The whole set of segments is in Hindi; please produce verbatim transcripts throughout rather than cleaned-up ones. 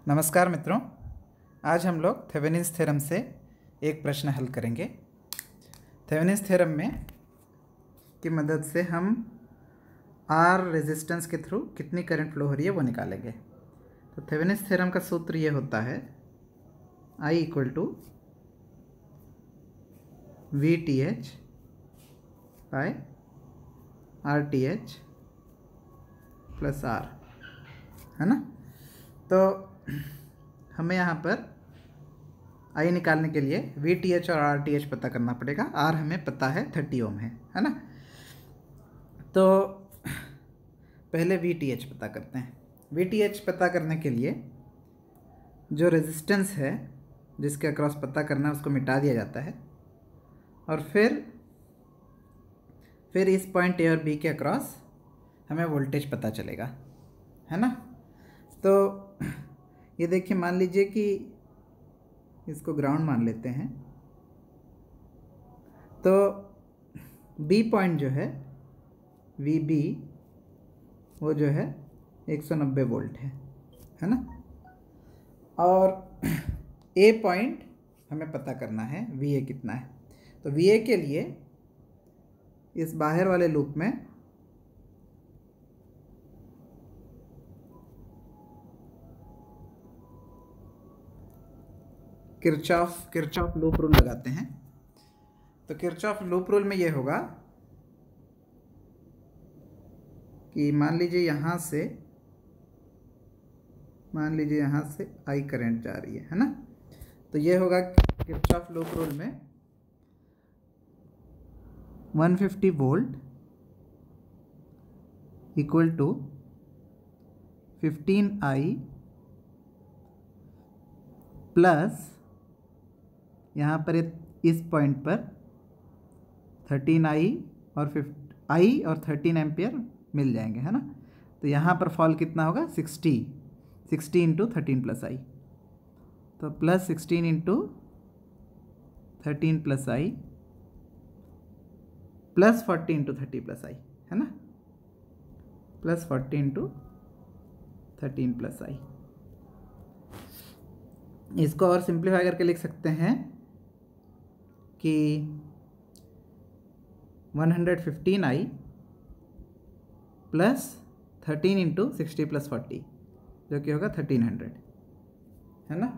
नमस्कार मित्रों, आज हम लोग थेवेनिन्स थ्योरम से एक प्रश्न हल करेंगे। थेवेनिन्स थ्योरम में की मदद से हम आर रेजिस्टेंस के थ्रू कितनी करंट फ्लो हो रही है वो निकालेंगे। तो थेवेनिन्स थ्योरम का सूत्र ये होता है I equal to V T H by R T H plus R, है ना। तो हमें यहाँ पर आई निकालने के लिए वी टी एच और आर टी एच पता करना पड़ेगा। आर हमें पता है थर्टी ओम है है ना। तो पहले वी टी एच पता करते हैं। वी टी एच पता करने के लिए जो रेजिस्टेंस है जिसके अक्रॉस पता करना है उसको मिटा दिया जाता है और फिर फिर इस पॉइंट ए और बी के अक्रॉस हमें वोल्टेज पता चलेगा, है ना। तो ये देखिए, मान लीजिए कि इसको ग्राउंड मान लेते हैं। तो बी पॉइंट जो है वी बी वो जो है एक सौ नब्बे वोल्ट है है ना। और ए पॉइंट हमें पता करना है वी ए कितना है। तो वी ए के लिए इस बाहर वाले लूप में किरचॉफ किरचॉफ लूप रूल लगाते हैं। तो किरचॉफ लूप रूल में ये होगा कि मान लीजिए यहाँ से मान लीजिए यहाँ से आई करंट जा रही है है ना। तो ये होगा किरचॉफ लूप रूल में one fifty volt equal to fifteen I plus यहाँ पर इस पॉइंट पर थर्टीन आई और फिफ्ट आई और थर्टीन एम्पियर मिल जाएंगे, है ना। तो यहाँ पर फॉल कितना होगा, sixty sixty into thirteen plus I. तो plus sixteen into thirteen plus I plus forty into thirty plus I, है ना। Plus forty into thirteen plus I. इसको और सिंप्लीफाई करके लिख सकते हैं कि one hundred fifteen I plus thirteen into sixty plus forty जो कि होगा थर्टीन हंड्रेड, है ना।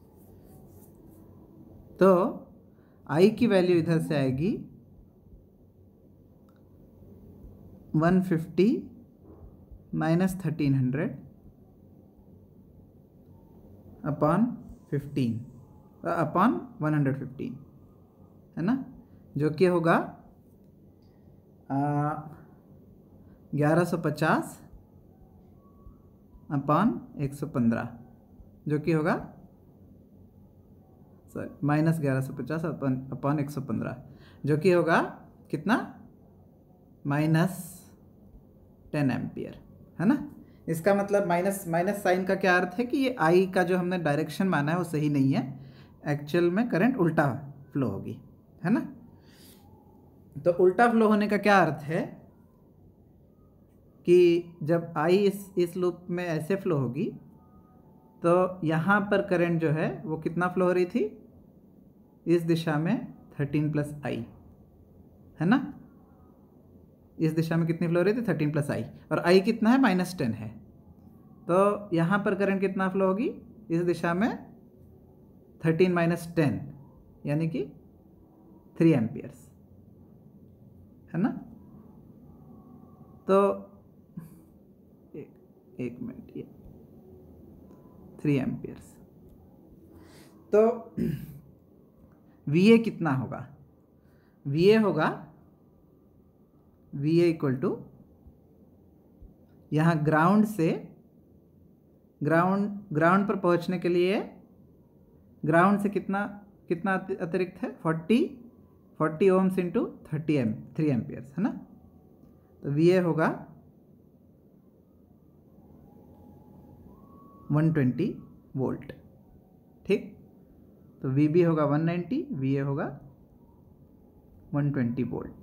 तो आई की वैल्यू इधर से आएगी one fifty minus thirteen hundred upon fifteen upon one hundred fifteen, है ना, जो कि होगा ग्यारह सौ पचास अपॉन एक सौ पंद्रह जो कि होगा सॉरी माइनस ग्यारह सौ पचास अपॉन अपॉन एक सौ पंद्रह जो कि होगा कितना, माइनस टेन एम्पियर, है ना। इसका मतलब माइनस माइनस साइन का क्या अर्थ है कि ये आई का जो हमने डायरेक्शन माना है वो सही नहीं है, एक्चुअल में करंट उल्टा फ्लो होगी, है ना। तो उल्टा फ्लो होने का क्या अर्थ है कि जब आई इस इस लूप में ऐसे फ्लो होगी तो यहाँ पर करंट जो है वो कितना फ्लो हो रही थी, इस दिशा में थर्टीन प्लस आई, है ना। इस दिशा में कितनी फ्लो हो रही थी, थर्टीन प्लस आई, और आई कितना है, माइनस टेन है। तो यहाँ पर करंट कितना फ्लो होगी, इस दिशा में थर्टीन माइनस टेन यानी कि थ्री एम्पियर्स, है ना। तो एक एक मिनट, ये थ्री एम्पियर्स। तो वी ए कितना होगा, वी ए होगा वी ए इक्वल टू यहाँ ग्राउंड से ग्राउंड ग्राउंड पर पहुंचने के लिए ग्राउंड से कितना कितना अतिरिक्त है, forty forty ohms into thirty M three amperes, है ना। तो वी ए होगा वन ट्वेंटी वोल्ट, ठीक। तो वी बी होगा वन नाइंटी, वी ए होगा वन ट्वेंटी वोल्ट।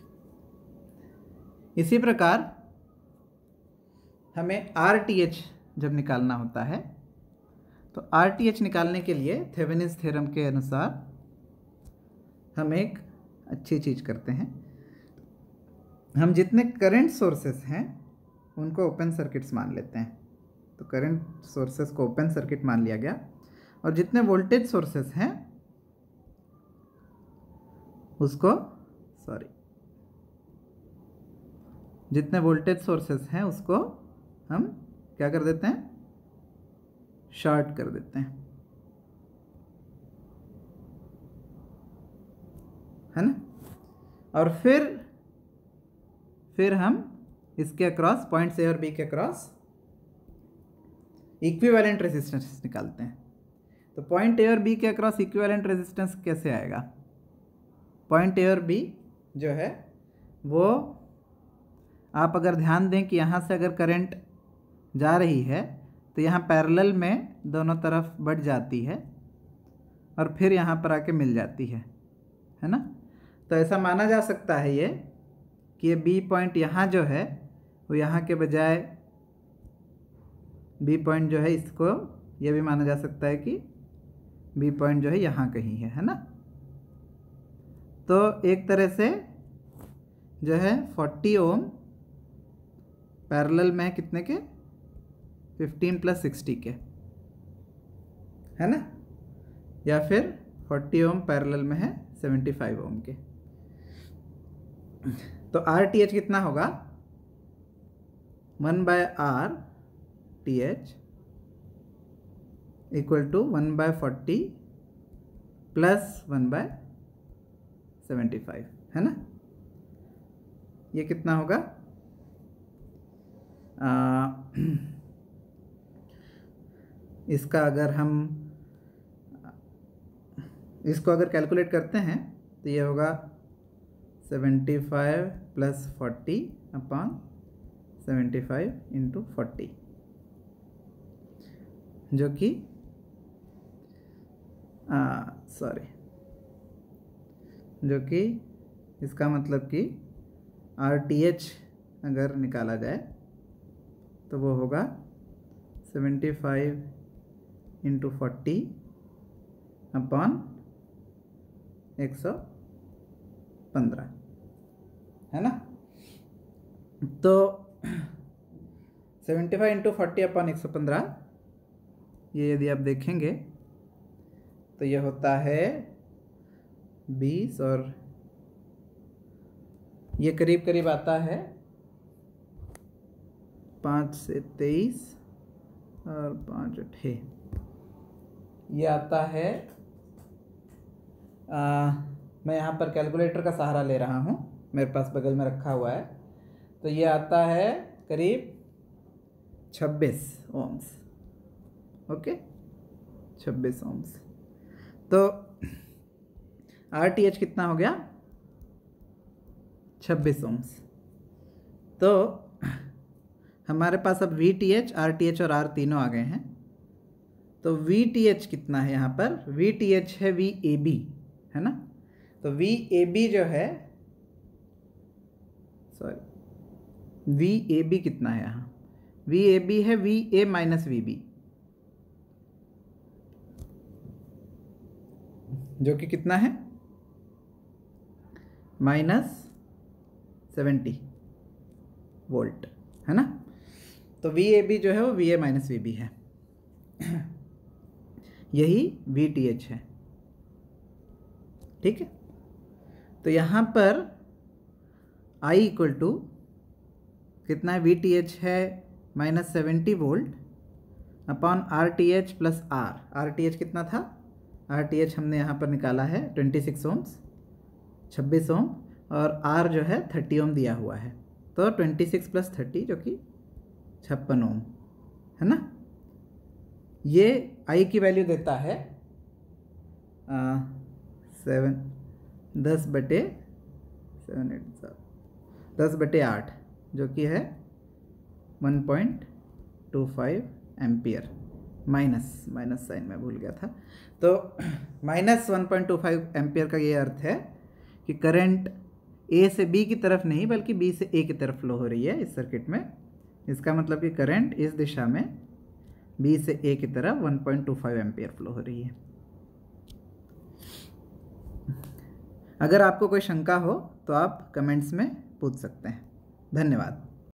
इसी प्रकार हमें आर टी एच जब निकालना होता है तो आर टी एच निकालने के लिए थेवेनिन्स थ्योरम के अनुसार हम एक अच्छी चीज़ करते हैं, हम जितने करंट सोर्सेस हैं उनको ओपन सर्किट्स मान लेते हैं। तो करंट सोर्सेस को ओपन सर्किट मान लिया गया और जितने वोल्टेज सोर्सेस हैं उसको सॉरी जितने वोल्टेज सोर्सेस हैं उसको हम क्या कर देते हैं, शॉर्ट कर देते हैं, है ना। और फिर फिर हम इसके अक्रॉस पॉइंट्स ए और बी के अक्रॉस इक्विवेलेंट रेजिस्टेंस निकालते हैं। तो पॉइंट ए और बी के अक्रॉस इक्विवेलेंट रेजिस्टेंस कैसे आएगा? पॉइंट ए और बी जो है वो आप अगर ध्यान दें कि यहाँ से अगर करंट जा रही है तो यहाँ पैरेलल में दोनों तरफ बढ़ जाती है और फिर यहाँ पर आके मिल जाती है, है ना। तो ऐसा माना जा सकता है ये कि ये बी पॉइंट यहाँ जो है वो यहाँ के बजाय बी पॉइंट जो है इसको ये भी माना जा सकता है कि बी पॉइंट जो है यहाँ कहीं है, है ना। तो एक तरह से जो है फोर्टी ओम पैरेलल में है कितने के, फिफ्टीन प्लस सिक्सटी के, है ना, या फिर फोर्टी ओम पैरेलल में है सेवेंटी फाइव ओम के। तो आर टी एच कितना होगा, one by R T H equal to one by forty plus one by seventy five, है ना। ये कितना होगा, आ, इसका अगर हम इसको अगर कैलकुलेट करते हैं तो ये होगा seventy five plus forty upon seventy five into forty, जो कि सॉरी जो कि इसका मतलब कि आर टी एच अगर निकाला जाए तो वो होगा seventy five into forty upon एक सौ पंद्रह, है ना। तो seventy five into forty upon एक सौ पंद्रह, ये यदि आप देखेंगे तो ये होता है बीस और ये करीब करीब आता है पाँच से तेईस और पाँच अठे ये आता है आ, मैं यहाँ पर कैलकुलेटर का सहारा ले रहा हूँ, मेरे पास बगल में रखा हुआ है। तो ये आता है करीब छब्बीस ओम्स, ओके, छब्बीस ओम्स। तो आर टी एच कितना हो गया, छब्बीस ओम्स। तो हमारे पास अब V T H, R T H और आर तीनों आ गए हैं। तो वी टी एच कितना है यहाँ पर, वी टी एच है वी ए बी, है ना। तो वी ए बी जो है सॉरी वी ए बी कितना है यहाँ, वी ए बी है V A minus V B, जो कि कितना है माइनस सेवेंटी वोल्ट, है ना। तो वी ए बी जो है वो V A minus V B है, यही वी टी एच है, ठीक है। तो यहाँ पर I इक्वल टू कितना है, वी टी एच है minus seventy volt upon R T H plus R. R T H कितना था, आर टी एच हमने यहाँ पर निकाला है ट्वेंटी सिक्स ओम्स, छब्बीस ओम, और आर जो है थर्टी ओम दिया हुआ है। तो ट्वेंटी सिक्स प्लस थर्टी जो कि छप्पन ओम, है ना। ये आई की वैल्यू देता है आ, सेवन दस बटे सेवन एट दस बटे आठ, जो कि है one point two five ampere. Minus minus sign में भूल गया था। तो minus one point two five ampere का ये अर्थ है कि करंट ए से बी की तरफ नहीं बल्कि बी से ए की तरफ फ्लो हो रही है इस सर्किट में। इसका मतलब कि करंट इस दिशा में बी से ए की तरफ one point two five ampere flow हो रही है। अगर आपको कोई शंका हो तो आप कमेंट्स में पूछ सकते हैं। धन्यवाद।